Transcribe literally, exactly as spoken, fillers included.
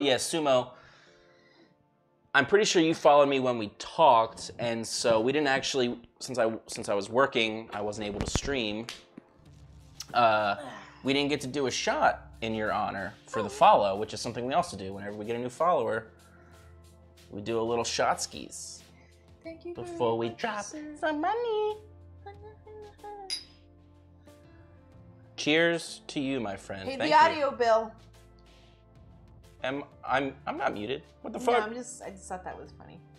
yeah, Sumo. I'm pretty sure you followed me when we talked, and so we didn't actually, since I since I was working, I wasn't able to stream. Uh, we didn't get to do a shot in your honor for the follow, which is something we also do whenever we get a new follower. We do a little shot skis. Thank you before we much, drop sir. some money. Cheers to you, my friend. Pay Thank the you. audio bill. Am I'm I'm not muted. What the No, fuck? I'm just. I just thought that was funny.